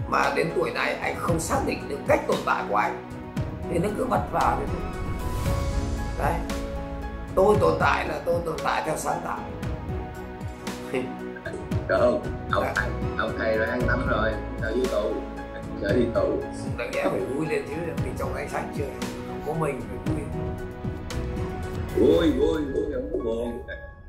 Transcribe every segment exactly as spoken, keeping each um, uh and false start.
mà đến tuổi này anh không xác định được cách tồn tại của anh thì nó cứ bật vào đấy thôi. Đấy, tôi tồn tại là tôi tồn tại theo sáng tạo. Được không? Ông thầy, ông thầy ra ăn lắm rồi, sợ đi tù, sợ đi tù. Đáng lẽ phải vui lên chứ, vì trong anh xanh chưa, có mình phải vui. Vui, vui, vui, không có buồn.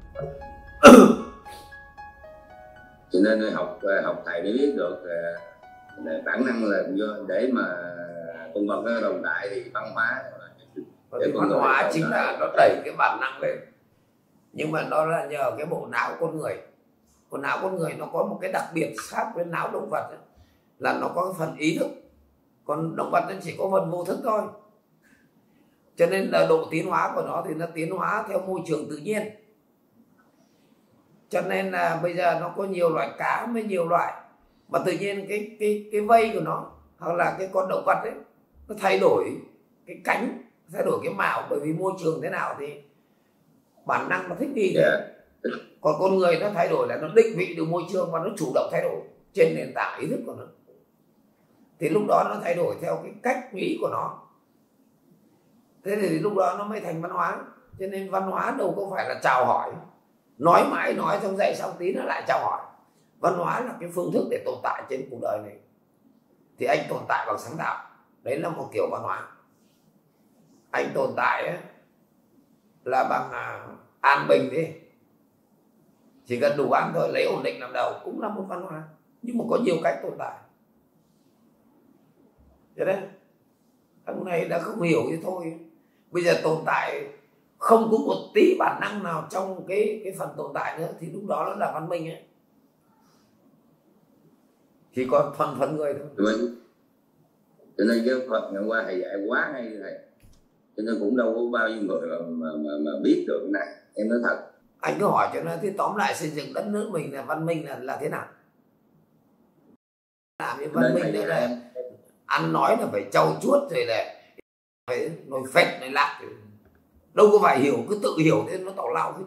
Cho nên học học thầy mới biết được bản năng là do để mà con vật nó tồn tại thì văn hóa. Để văn hóa chính là nó đẩy cái bản năng lên, nhưng mà nó là nhờ cái bộ não con người. Bộ não con người nó có một cái đặc biệt khác với não động vật ấy, là nó có cái phần ý thức, còn động vật nó chỉ có phần vô thức thôi. Cho nên là độ tiến hóa của nó thì nó tiến hóa theo môi trường tự nhiên. Cho nên là bây giờ nó có nhiều loại cá với nhiều loại, mà tự nhiên cái cái cái vây của nó hoặc là cái con động vật ấy nó thay đổi cái cánh, thay đổi cái mạo, bởi vì môi trường thế nào thì bản năng nó thích nghi. Yeah. Còn con người nó thay đổi là nó định vị được môi trường và nó chủ động thay đổi trên nền tảng ý thức của nó, thì lúc đó nó thay đổi theo cái cách nghĩ của nó. Thế thì lúc đó nó mới thành văn hóa. Cho nên văn hóa đâu có phải là chào hỏi, nói mãi nói xong dậy xong tí nó lại chào hỏi. Văn hóa là cái phương thức để tồn tại trên cuộc đời này. Thì anh tồn tại bằng sáng tạo, đấy là một kiểu văn hóa. Anh tồn tại ấy, là bằng à, an bình đi, chỉ cần đủ ăn thôi, lấy ổn định làm đầu, cũng là một văn hóa. Nhưng mà có nhiều cách tồn tại. Thế đấy, thằng này đã không hiểu thì thôi. Bây giờ tồn tại không có một tí bản năng nào trong cái cái phần tồn tại nữa, thì lúc đó nó là văn minh ấy. Chỉ còn thuần thuần người thôi. Mình, cho nên cái Phật ngày qua thầy dạy quá hay thầy, cho nên cũng đâu có bao nhiêu người mà mà, mà, mà biết được cái này. Em nói thật. Anh cứ hỏi cho nó, thì tóm lại xây dựng đất nước mình là văn minh là là thế nào? Làm như văn minh đấy là ăn nói là phải trau chuốt rồi là phải nói phét nói lạc, đâu có phải hiểu, cứ tự hiểu thế nó tào lao hết.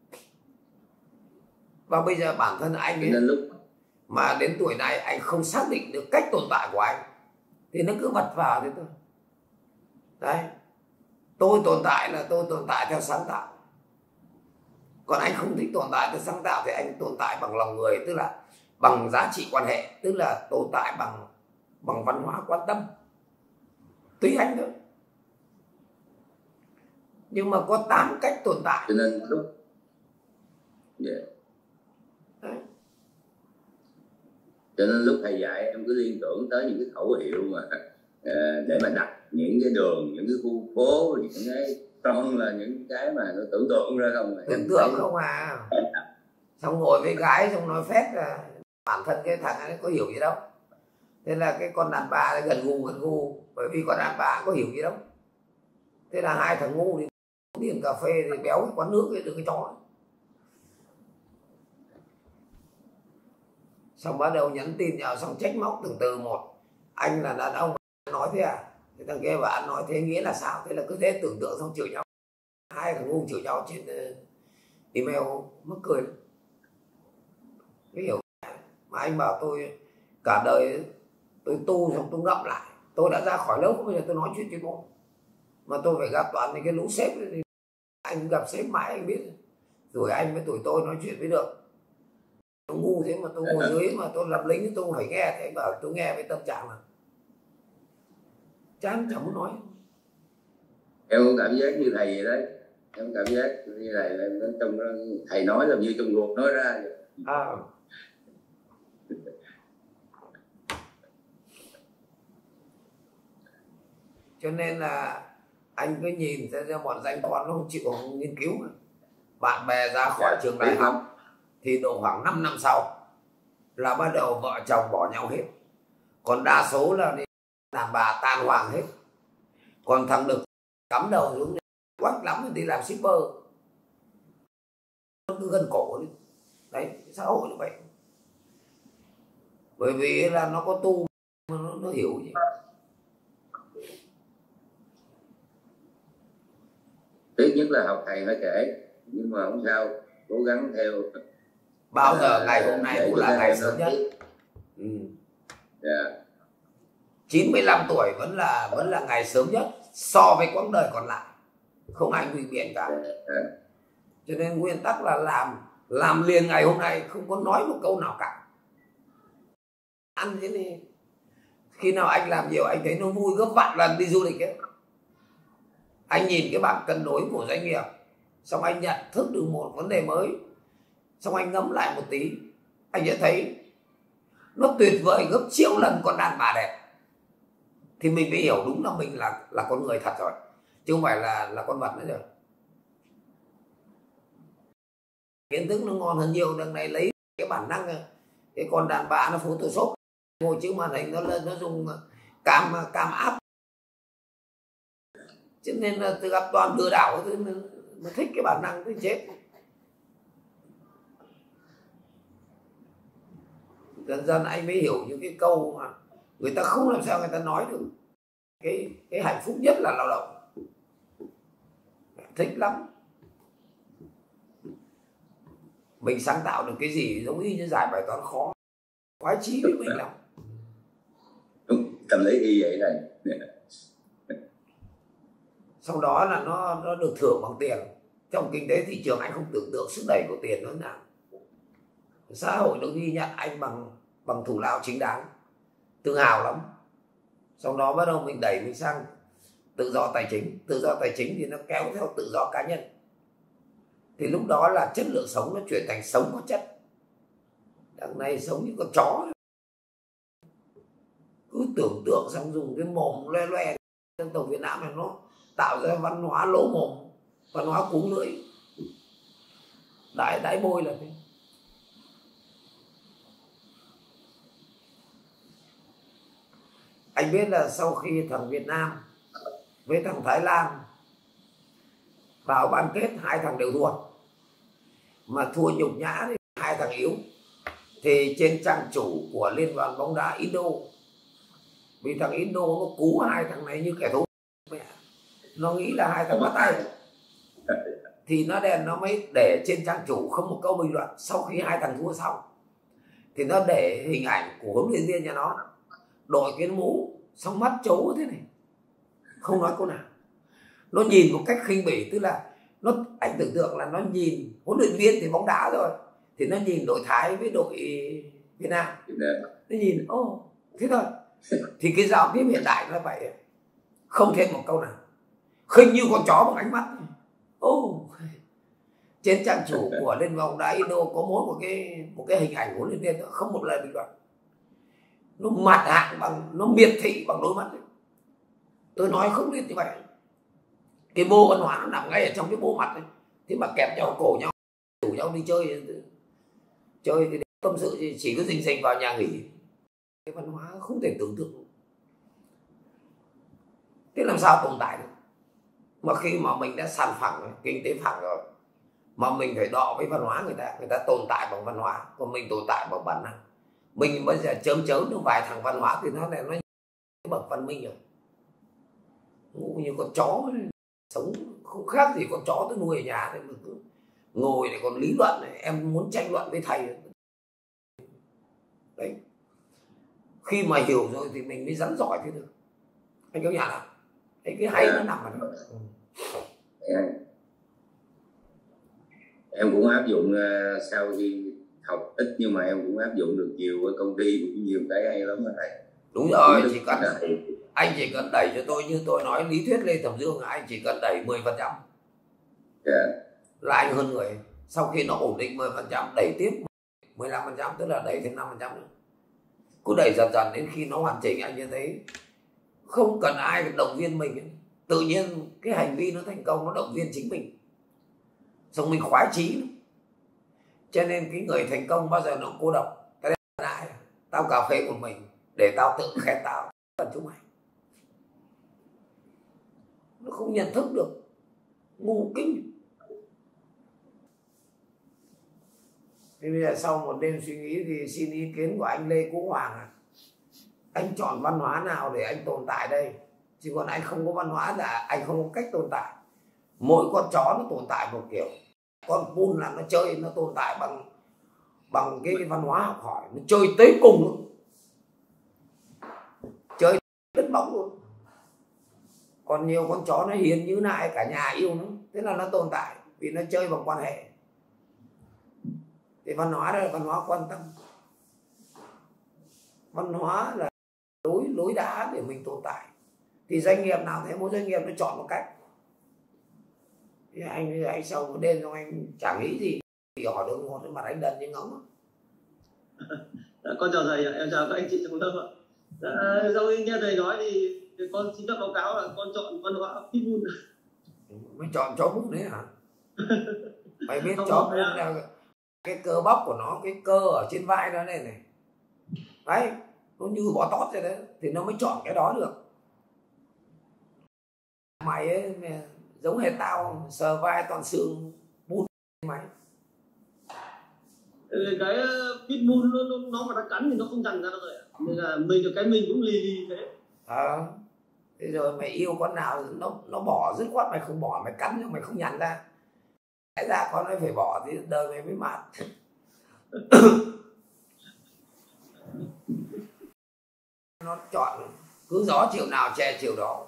Và bây giờ bản thân anh ấy lúc mà đến tuổi này anh không xác định được cách tồn tại của anh thì nó cứ bật vào thế thôi. Đấy, tôi tồn tại là tôi tồn tại theo sáng tạo. Còn anh không thích tồn tại theo sáng tạo thì anh tồn tại bằng lòng người, tức là bằng giá trị quan hệ, tức là tồn tại bằng bằng văn hóa quan tâm. Tùy anh thôi. Nhưng mà có tám cách tồn tại. Cho nên lúc yeah. Đấy. Cho nên lúc thầy dạy em cứ liên tưởng tới những cái khẩu hiệu mà uh, để mà đặt những cái đường, những cái khu phố, những cái con là những cái mà nó tưởng tượng ra không. Tưởng tượng không à. Xong ngồi với gái xong nói phét là bản thân cái thằng ấy có hiểu gì đâu. Thế là cái con đàn bà gần gù gần gù, bởi vì con đàn bà có hiểu gì đâu. Thế là hai thằng ngu thì tiền cà phê thì béo cái quán nước ấy được cái chó. Xong bắt đầu nhắn tin nhau, xong trách móc từng từ một. Anh là đàn ông nói thế à? Thế thằng kia bảo nói thế nghĩa là sao? Thế là cứ thế tưởng tượng xong chửi nhau. Hai thằng ngu chửi nhau trên email, mắc cười. Cái hiểu. Mà anh bảo tôi cả đời tôi tu xong tôi ngậm lại. Tôi đã ra khỏi lớp, bây giờ tôi nói chuyện chuyên môn. Mà tôi phải gặp toàn những cái lũ sếp ấy. Anh gặp sếp mãi anh biết. Rồi anh với tụi tôi nói chuyện với được. Tôi ngu thế mà tôi ngồi dưới mà tôi làm lính tôi phải nghe. Thế anh bảo tôi nghe với tâm trạng là chán, chẳng muốn nói. Em cũng cảm giác như thầy vậy đấy. Em cảm giác như thầy, trong thầy nói là như trong ruột nói ra vậy. À. Cho nên là anh cứ nhìn ra bọn danh con nó không chịu không nghiên cứu mà. Bạn bè ra khỏi yeah, trường đại học thì độ khoảng năm năm sau là bắt đầu vợ chồng bỏ nhau hết. Còn đa số là đàn bà tan hoang hết. Còn thằng Đực cắm đầu xuống quách lắm đi làm shipper, cứ gần cổ đi. Đấy, xã hội như vậy. Bởi vì là nó có tu nó, nó hiểu gì. Thứ nhất là học thầy phải kể, nhưng mà không sao, cố gắng theo. Bao giờ ngày hôm nay cũng là ngày sớm nhất. Ừ. Yeah. chín mươi lăm tuổi vẫn là vẫn là ngày sớm nhất so với quãng đời còn lại, không ai ngụy biện cả. Cho nên nguyên tắc là làm làm liền ngày hôm nay, không có nói một câu nào cả. Ăn thế này, khi nào anh làm nhiều anh thấy nó vui gấp vạn lần đi du lịch ấy. Anh nhìn cái bảng cân đối của doanh nghiệp, xong anh nhận thức được một vấn đề mới, xong anh ngẫm lại một tí, anh sẽ thấy nó tuyệt vời gấp triệu lần con đàn bà đẹp. Thì mình mới hiểu đúng là mình là là con người thật rồi, chứ không phải là là con vật nữa rồi. Kiến thức nó ngon hơn nhiều. Đằng này lấy cái bản năng, cái con đàn bà nó photoshop ngồi trước màn hình, nó nó dùng cam cam áp, cho nên là từ gặp toàn lừa đảo, nó thích cái bản năng thì chết. Dần dần anh mới hiểu những cái câu mà người ta không làm sao người ta nói được. Cái cái hạnh phúc nhất là lao động, thích lắm. Mình sáng tạo được cái gì giống như giải bài toán khó, khoái chí với mình lắm. Đúng, tâm lý y vậy này. Sau đó là nó nó được thưởng bằng tiền. Trong kinh tế thị trường anh không tưởng tượng sức đẩy của tiền nó nào. Xã hội nó ghi nhận anh bằng bằng thù lao chính đáng, tự hào lắm. Sau đó bắt đầu mình đẩy mình sang tự do tài chính. Tự do tài chính thì nó kéo theo tự do cá nhân. Thì lúc đó là chất lượng sống nó chuyển thành sống có chất. Đằng này sống như con chó, cứ tưởng tượng xong dùng cái mồm loe loe. Dân tộc Việt Nam này nó tạo ra văn hóa lỗ mồm, văn hóa cúng lưỡi, đái đái môi là thế. Anh biết là sau khi thằng Việt Nam với thằng Thái Lan vào bán kết, hai thằng đều thua, mà thua nhục nhã thì hai thằng yếu. Thì trên trang chủ của Liên đoàn bóng đá Indo, vì thằng Indo nó cú hai thằng này như kẻ thù, nó nghĩ là hai thằng bắt tay, thì nó đèn nó mới để trên trang chủ không một câu bình luận. Sau khi hai thằng thua xong thì nó để hình ảnh của huấn luyện viên nhà nó đội cái mũ xong mắt trố thế này, không nói câu nào. Nó nhìn một cách khinh bỉ, tức là nó, anh tưởng tượng là nó nhìn huấn luyện viên thì bóng đá rồi, thì nó nhìn đội Thái với đội Việt Nam, nó nhìn ô oh, thế thôi. Thì cái giao tiếp hiện đại nó vậy, không thêm một câu nào, khinh như con chó bằng ánh mắt. Ô oh. Trên trang chủ của Liên đoàn bóng đá Indo có mỗi một cái một cái hình ảnh của huấn luyện viên, không một lời bình luận. Nó mặt hạng bằng, nó miệt thị bằng đôi mắt ấy. Tôi nói không biết như vậy. Cái bô văn hóa nó nằm ngay ở trong cái bô mặt ấy. Thế mà kẹp nhau cổ nhau, rủ nhau đi chơi, chơi thì tâm sự chỉ cứ rình rình vào nhà nghỉ. Cái văn hóa không thể tưởng tượng. Thế làm sao tồn tại được? Mà khi mà mình đã sàn phẳng, kinh tế phẳng rồi, mà mình phải đọ với văn hóa người ta, người ta tồn tại bằng văn hóa, còn mình tồn tại bằng bản năng. Mình bây giờ chớm chớm được vài thằng văn hóa thì nó lại nó bậc văn minh rồi. Ngu như con chó ấy. Sống không khác gì con chó tôi nuôi ở nhà thì cứ ngồi để còn lý luận này, em muốn tranh luận với thầy đấy. Khi mà hiểu rồi thì mình mới rắn giỏi thế được. Anh có nhận không? Đấy, cái hay nó nằm ở đó. Em, em cũng áp dụng uh, sau khi học ít nhưng mà em cũng áp dụng được nhiều ở công ty, cũng nhiều cái hay lắm đó thầy. Đúng rồi, chỉ cần anh chỉ cần đẩy cho tôi, như tôi nói lý thuyết Lê Thẩm Dương, anh chỉ cần đẩy mười phần trăm yeah. là anh hơn người. Sau khi nó ổn định mười phần trăm, đẩy tiếp mười lăm phần trăm, tức là đẩy thêm năm phần trăm nữa. Cứ đẩy dần dần đến khi nó hoàn chỉnh, anh như thấy không cần ai động viên mình ấy. Tự nhiên cái hành vi nó thành công, nó động viên chính mình, xong mình khoái chí. Cho nên cái người thành công bao giờ nó cô độc. Cái này tao cà phê của mình để tao tự khen tao, cần chúng mày. Nó không nhận thức được, ngu kinh. Thế bây giờ sau một đêm suy nghĩ thì xin ý kiến của anh Lê Quốc Hoàng à. Anh chọn văn hóa nào để anh tồn tại đây? Chứ còn anh không có văn hóa là anh không có cách tồn tại. Mỗi con chó nó tồn tại một kiểu. Con Pun là nó chơi, nó tồn tại bằng bằng cái, cái văn hóa học hỏi, nó chơi tới cùng luôn. Chơi rất bóng luôn. Còn nhiều con chó nó hiền như này cả nhà yêu nó, thế là nó tồn tại vì nó chơi bằng quan hệ. Thì văn hóa đó là văn hóa quan tâm, văn hóa là lối lối đá để mình tồn tại. Thì doanh nghiệp nào thế, mỗi doanh nghiệp nó chọn một cách. Thì anh anh sau một đêm xong anh chẳng nghĩ gì, thì hỏi được một cái mặt anh đần như ngỗng. Con chào thầy, em chào các anh chị trong lớp ạ. À, sau khi nghe thầy nói thì con xin phép báo cáo là con chọn văn hóa Pitbull. Mày chọn chó bút đấy hả? Mày biết chó bút là cái cơ bắp của nó, cái cơ ở trên vai đó này này, đấy, nó như bó tót rồi đấy, thì nó mới chọn cái đó được. Mày ấy giống hệt tao, sờ vai toàn xương bút mày. Cái Pitbull nó, nó, nó mà nó cắn thì nó không dằn ra đâu rồi ạ. Nên là mình được cái mình cũng lì lì thế. À, thế rồi mày yêu con nào nó nó bỏ dứt khoát, mày không bỏ, mày cắn nhưng mày không nhằn ra. Cái ra con ấy phải bỏ thì đời mày mới mát. Nó chọn cứ gió chiều nào che chiều đó.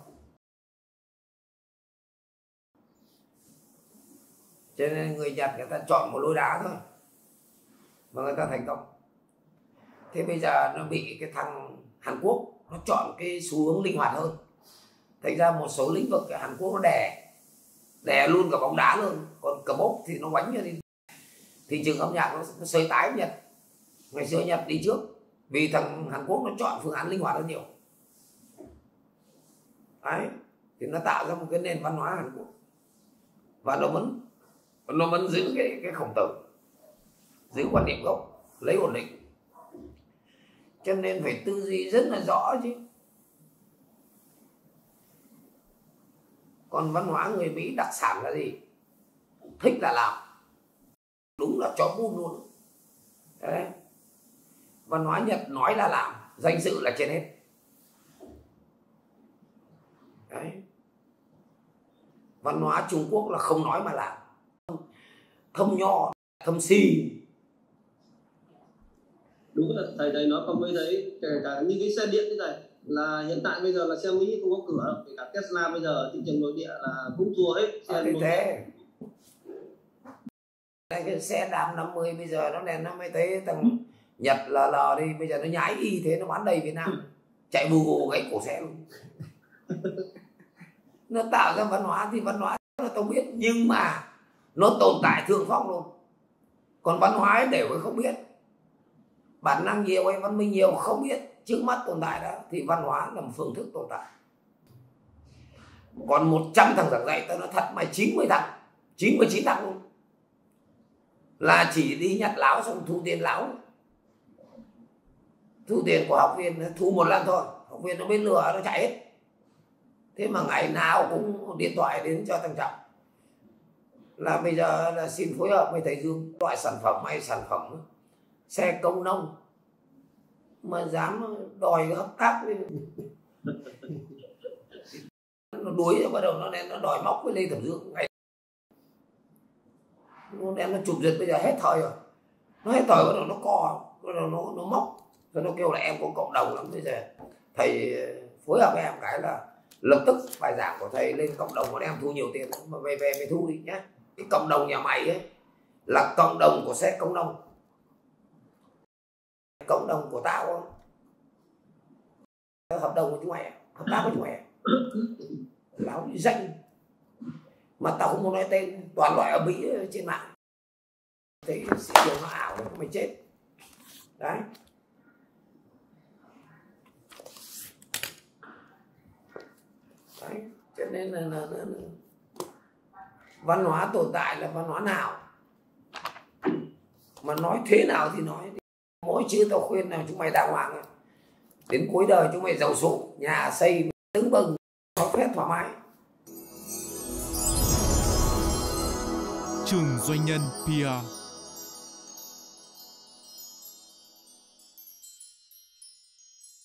Cho nên người Nhật người ta chọn một lối đá thôi mà người ta thành công. Thế bây giờ nó bị cái thằng Hàn Quốc nó chọn cái xu hướng linh hoạt hơn. Thành ra một số lĩnh vực Hàn Quốc nó đè đè luôn cả bóng đá luôn, còn cờ bốc thì nó quánh cho đi. Thị trường âm nhạc nó, nó sơi tái Nhật. Ngày xưa Nhật đi trước vì thằng Hàn Quốc nó chọn phương án linh hoạt hơn nhiều. Đấy, thì nó tạo ra một cái nền văn hóa Hàn Quốc và nó vẫn nó vẫn giữ cái cái khổng tử, giữ quan điểm gốc, lấy ổn định. Cho nên phải tư duy rất là rõ chứ. Còn văn hóa người Mỹ đặc sản là gì? Thích là làm, đúng là chó bun luôn. Đấy. Văn hóa Nhật nói là làm, danh dự là trên hết. Đấy. Văn hóa Trung Quốc là không nói mà làm, thâm nho, thâm si. Đúng là thầy thầy nói không mới thấy kể cả như cái xe điện như này là hiện tại bây giờ là xe Mỹ không có cửa, kể cả Tesla bây giờ thị trường nội địa là cũng thua hết. Xe thế thế. Cái xe đạp năm mươi bây giờ nó đèn nó mới thấy thằng Nhật là lờ đi, bây giờ nó nhái y thế nó bán đầy Việt Nam, chạy bù gù gãy cổ xe luôn. Nó tạo ra văn hóa thì văn hóa là tao biết, nhưng mà nó tồn tại thương phong luôn. Còn văn hóa ấy đều không biết, bản năng nhiều hay văn minh nhiều không biết, trước mắt tồn tại đó thì văn hóa là một phương thức tồn tại. Còn một trăm thằng giảng dạy tao nói thật mày chín mươi thằng, chín mươi chín thằng luôn là chỉ đi nhặt láo xong thu tiền láo, thu tiền của học viên, thu một lần thôi, học viên nó biết lừa nó chạy hết. Thế mà ngày nào cũng điện thoại đến cho thằng Trọng là bây giờ là xin phối hợp với thầy Dương loại sản phẩm hay sản phẩm xe công nông mà dám đòi hợp tác với nó đuối rồi bắt đầu nó nên nó đòi móc với Lê Thẩm Dương. Nó đem nó chụp giật bây giờ hết thời rồi, nó hết thời bắt đầu nó co, bắt đầu nó nó móc rồi nó kêu là em có cộng đồng lắm, bây giờ thầy phối hợp với em cái là lập tức bài giảng của thầy lên cộng đồng bọn em thu nhiều tiền mà về về mày thu đi nhé. Cái cộng đồng nhà mày ấy là cộng đồng của xe công nông, cộng đồng của tao không? Hợp đồng của chúng mày, hợp tác với chúng mày, láo danh mà tao không muốn nói tên, toàn loại ở Mỹ trên mạng. Thấy thị trường nó ảo rồi mày chết đấy. Đấy, cho nên là, là, là, là văn hóa tồn tại là văn hóa nào mà nói thế nào thì nói. Mỗi chữ tao khuyên là chúng mày đàng hoàng, đến cuối đời chúng mày giàu sụ, nhà xây tưng bừng, có phép thoải mái. Trường Doanh nhân pê e rờ